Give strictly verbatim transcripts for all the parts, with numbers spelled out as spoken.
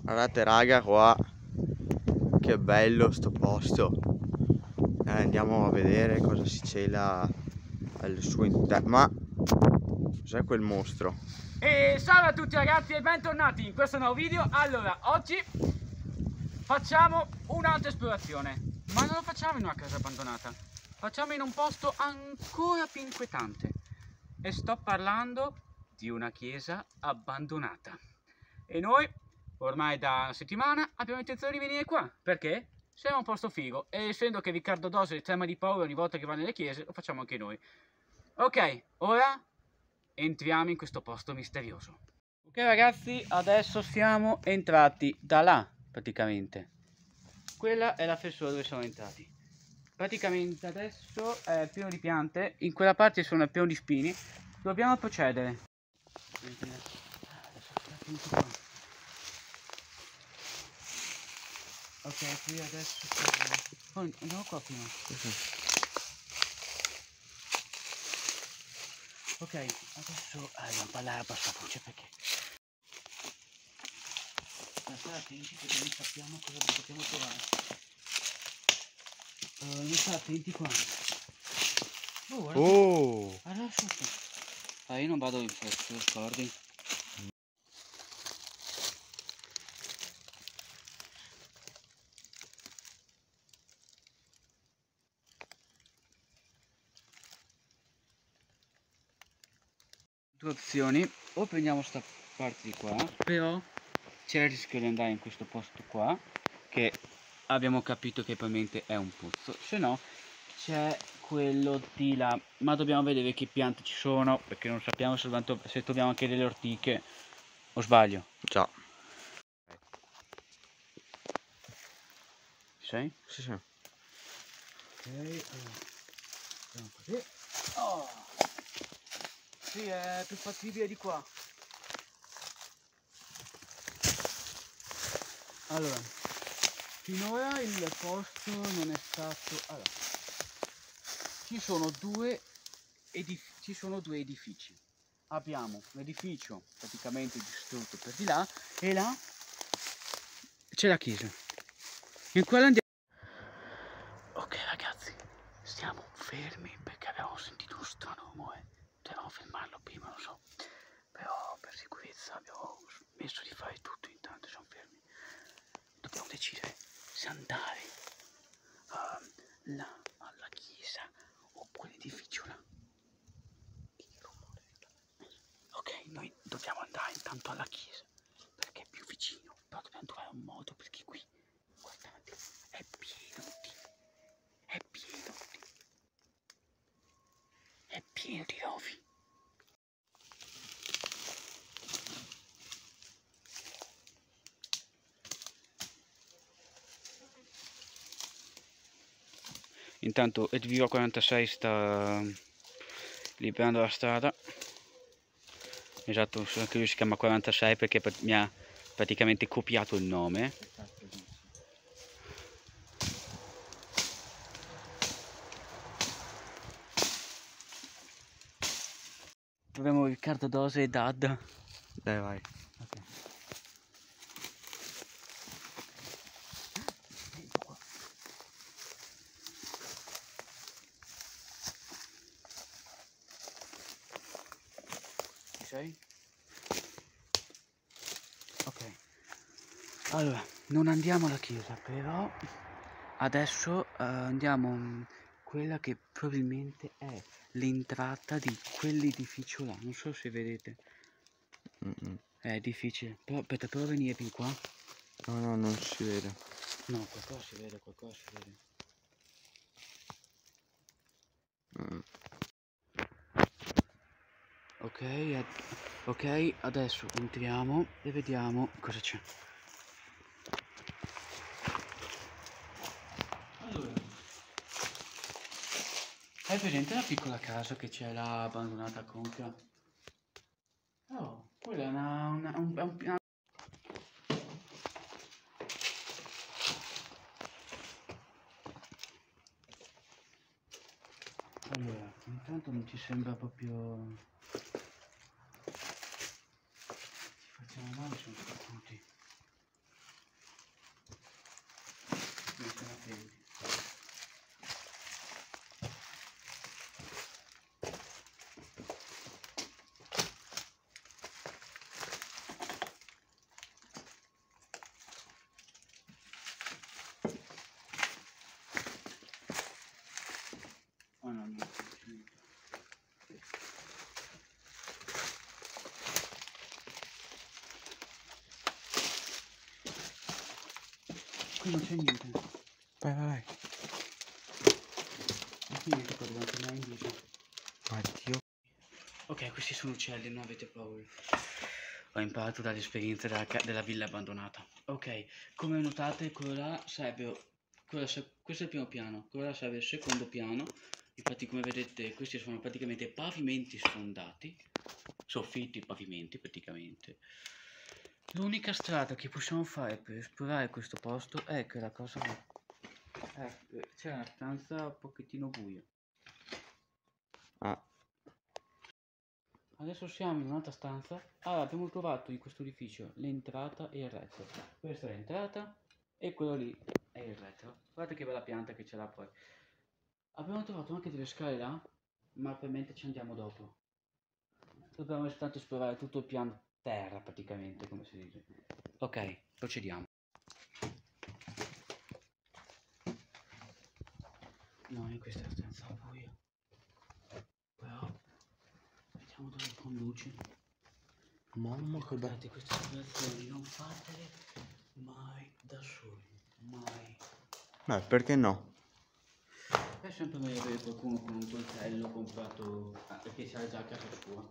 Guardate raga qua, che bello sto posto. Eh, andiamo a vedere cosa si cela al suo interno. Ma cos'è quel mostro? E salve a tutti ragazzi e bentornati in questo nuovo video. Allora, oggi facciamo un'altra esplorazione, ma non lo facciamo in una casa abbandonata, facciamo in un posto ancora più inquietante. E sto parlando di una chiesa abbandonata. E noi, ormai da una settimana, abbiamo intenzione di venire qua. Perché? Siamo un posto figo e essendo che Riccardo Dose trema di paura ogni volta che va nelle chiese, lo facciamo anche noi. Ok, ora entriamo in questo posto misterioso. Ok ragazzi, adesso siamo entrati da là, praticamente. Quella è la fessura dove siamo entrati. Praticamente adesso è pieno di piante, in quella parte sono pieno di spini. Dobbiamo procedere. Ok, qui adesso poi andiamo qua prima. Ok, adesso eh, dobbiamo parlare a bassa voce perché state attenti perché non sappiamo cosa possiamo trovare. Uh, non state attenti qua. Oh, guarda. Oh! Guarda sotto. Ah, io non vado in fretta, ricordi? Due opzioni, o prendiamo sta parte di qua, però c'è il rischio di andare in questo posto qua, che abbiamo capito che probabilmente è un pozzo, se no c'è quello di là, ma dobbiamo vedere che piante ci sono, perché non sappiamo soltanto se troviamo anche delle ortiche, o sbaglio? Già. Ci sei? Sì, sì. Ok, allora, vediamo così. Oh, sì, è più fattibile di qua. Allora, finora il posto non è stato... Allora, ci sono due, edif ci sono due edifici. Abbiamo un edificio praticamente distrutto per di là e là c'è la chiesa. In quella andiamo... Ok ragazzi, stiamo fermi perché abbiamo sentito un strano rumore. Dovevamo fermarlo prima, lo so. Però per sicurezza abbiamo smesso di fare tutto, intanto siamo fermi. Dobbiamo decidere se andare uh, là alla chiesa oppure l'edificio là. Ok, noi dobbiamo andare intanto alla chiesa perché è più vicino, però dobbiamo trovare un modo perché qui, guardate, è pieno di, è pieno di, è pieno di rovi. Intanto Edvivo quarantasei sta liberando la strada. Esatto, anche lui si chiama quarantasei perché mi ha praticamente copiato il nome. Proviamo Riccardo Dose e Dad. Dai, vai. Ok. Ci sei? Ok. Allora, non andiamo alla chiesa, però adesso uh, andiamo in quella che probabilmente è l'entrata di quell'edificio là. Non so se vedete. Mm-mm. È difficile. Però aspetta, prova a venire fin qua. No, no, non si vede. No, qualcosa si vede, qualcosa si vede. Mm. Ok, ad ok, adesso entriamo e vediamo cosa c'è. Allora, hai presente la piccola casa che c'è là abbandonata a Conca? Oh, quella è una, una, un, un, una... Allora, intanto non ci sembra proprio... Ci facciamo male, sono tutti. attenti. Oh no, no. Qui non c'è niente. Vai, vai, vai. Ma qui niente qua davanti, ma è indietro. Oddio. Ok, questi sono uccelli, non avete paura. Ho imparato dall'esperienza della, ca- della villa abbandonata. Ok, come notate, quello là serve. quello se- questo è il primo piano, quello là serve il secondo piano. Infatti, come vedete, questi sono praticamente pavimenti sfondati, soffitti, pavimenti praticamente. L'unica strada che possiamo fare per esplorare questo posto è che la cosa. Ecco, c'è una stanza un pochettino buia. Ah, Adesso siamo in un'altra stanza. Allora, abbiamo trovato in questo edificio l'entrata e il retro. Questa è l'entrata e quello lì è il retro. Guardate che bella pianta che ce l'ha poi. Abbiamo trovato anche delle scale là, ma probabilmente ci andiamo dopo. Dobbiamo soltanto esplorare tutto il piano terra praticamente, come si dice. Ok, procediamo. No, in questa stanza è buia. Però vediamo dove conduce. mamma che bello. Guardate, queste esplorazioni non fatele mai da soli, mai. Beh, perché no? È sempre meglio avere qualcuno con un coltello comprato ah, che sia già a casa sua.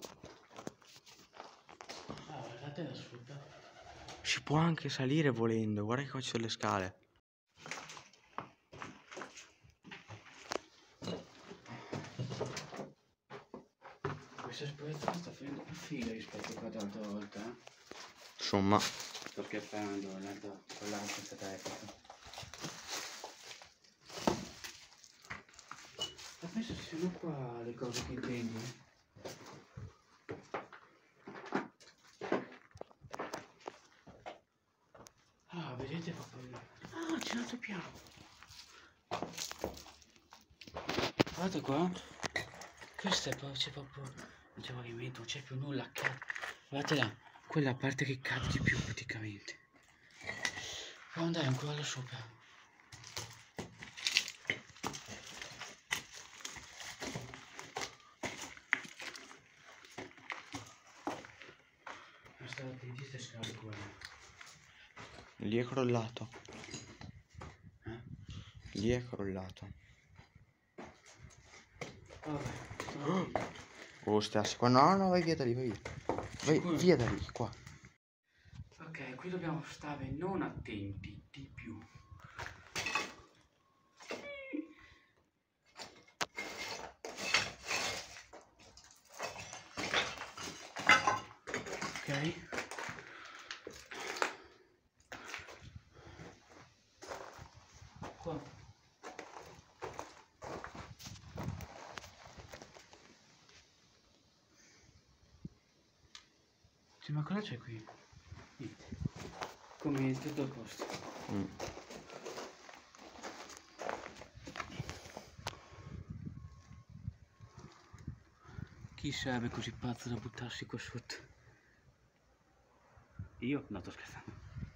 Ah, guardate la sfrutta. Si può anche salire volendo, guarda che qua ci sono le scale. Questa esplorazione sta facendo più fila rispetto a quell'altra volta, eh? Insomma, Sto scherzando, l'altra, quell'altra è stata epica. Ma penso siano qua le cose che intendi. Ah, vedete proprio. Ah, c'è un altro piano. Guardate qua. Questo è proprio, c'è proprio. Non c'è movimento, non c'è più nulla. Guardate là, quella parte che cade di più praticamente. Devo andare ancora là sopra. Ma stavo attenti a queste scale qua. lì è crollato. Eh? Lì è crollato. Vabbè. Oh, stassi qua. No, no, vai via da lì, vai via. Vai Sicuro? via da lì, qua. Ok, qui dobbiamo stare non attenti di più. Ok. Qua. Sì, ma cosa c'è qui? Niente. Come tutto a posto. Mm. Chi sarebbe così pazzo da buttarsi qua sotto? Io? No, sto scherzando.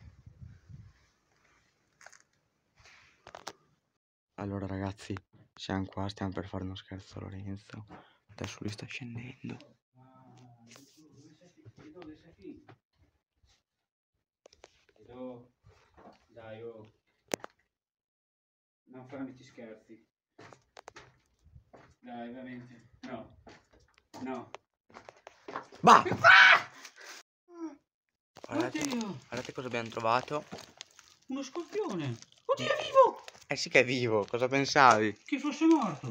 Allora ragazzi, siamo qua, stiamo per fare uno scherzo a Lorenzo. Adesso lui sta scendendo. Ma dove sei finito? Dove sei finito? Io... Dai, oh. Non farmi sti scherzi. Dai, veramente. No. No. Bah! Guardate, Guardate, guardate cosa abbiamo trovato. uno scorpione. Oddio, è vivo! Eh sì che è vivo, cosa pensavi? Che fosse morto.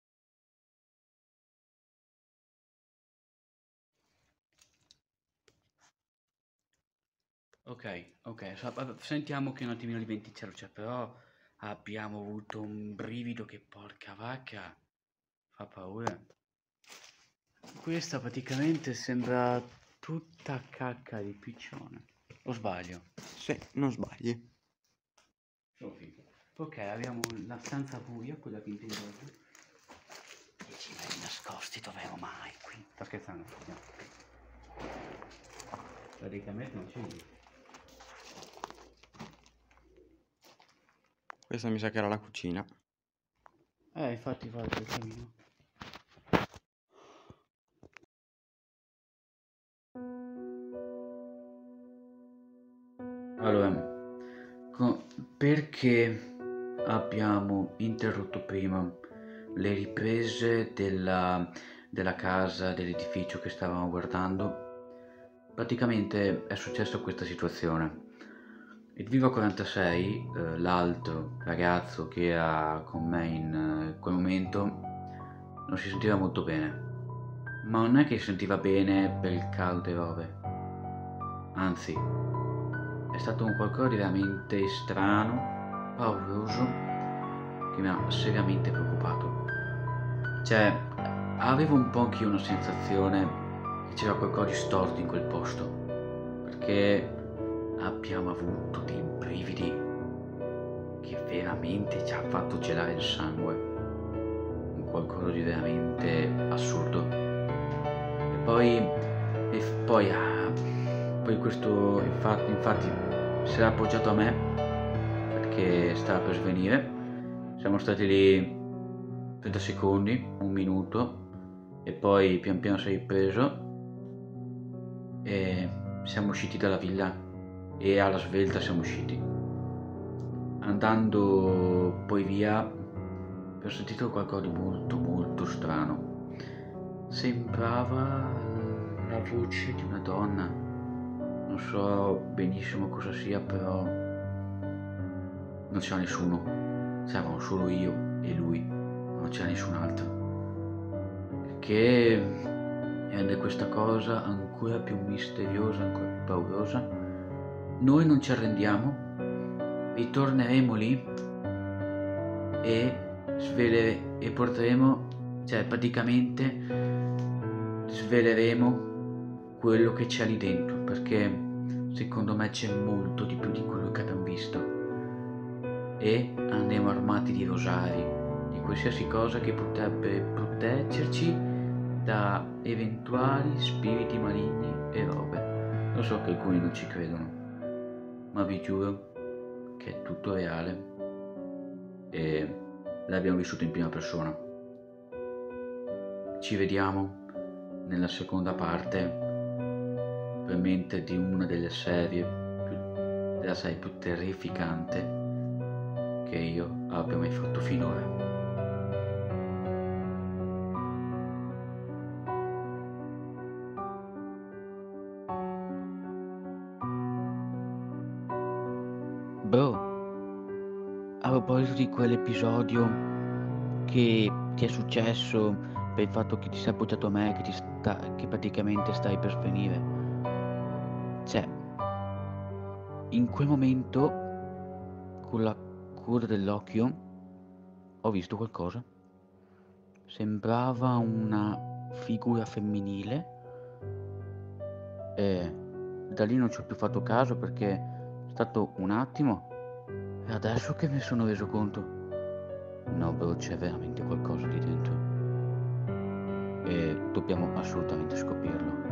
Ok, ok, sa- vabbè, sentiamo che un attimino di venticello c'è, però abbiamo avuto un brivido che porca vacca, fa paura. Questa praticamente sembra tutta cacca di piccione, o sbaglio? Sì, non sbagli. Sono figo. Ok, abbiamo la stanza buia, quella che intendo oggi. I cimeli nascosti dove mai qui? Sto scherzando? No. Praticamente non c'è niente. Questa mi sa che era la cucina. Eh, infatti fa il camino. Allora, co- perché abbiamo interrotto prima le riprese della, della casa, dell'edificio che stavamo guardando? Praticamente è successa questa situazione. Il Vivo quarantasei, eh, l'altro ragazzo che era con me in eh, quel momento, non si sentiva molto bene. Ma non è che si sentiva bene per il caldo e robe. Anzi, è stato un qualcosa di veramente strano, pauroso, che mi ha seriamente preoccupato. Cioè, avevo un po' anch'io una sensazione che c'era qualcosa di storto in quel posto, perché abbiamo avuto dei brividi che veramente ci ha fatto gelare il sangue, un qualcosa di veramente assurdo. E poi, e poi, ah, poi questo infatti, infatti si era appoggiato a me perché stava per svenire. Siamo stati lì trenta secondi, un minuto, e poi pian piano si è ripreso e siamo usciti dalla villa e alla svelta siamo usciti. Andando poi via ho sentito qualcosa di molto molto strano. Sembrava la voce di una donna. Non so benissimo cosa sia, però non c'era nessuno. C'eravamo solo io e lui, non c'era nessun altro. Che rende questa cosa ancora più misteriosa, ancora più paurosa. Noi non ci arrendiamo, ritorneremo lì e svele e porteremo, cioè praticamente sveleremo quello che c'è lì dentro, perché secondo me c'è molto di più di quello che abbiamo visto, e andremo armati di rosari, di qualsiasi cosa che potrebbe proteggerci da eventuali spiriti maligni e robe. Lo so che alcuni non ci credono, ma vi giuro che è tutto reale e l'abbiamo vissuto in prima persona. Ci vediamo nella seconda parte, probabilmente di una delle serie più, della serie più terrificante che io abbia mai fatto finora. Bro, a proposito di quell'episodio che ti è successo per il fatto che ti sei appoggiato a me, che, ti sta, che praticamente stai per svenire, cioè, in quel momento, con la coda dell'occhio, ho visto qualcosa. Sembrava una figura femminile e da lì non ci ho più fatto caso perché è stato un attimo e adesso che mi sono reso conto, no bro, c'è veramente qualcosa lì dentro e dobbiamo assolutamente scoprirlo.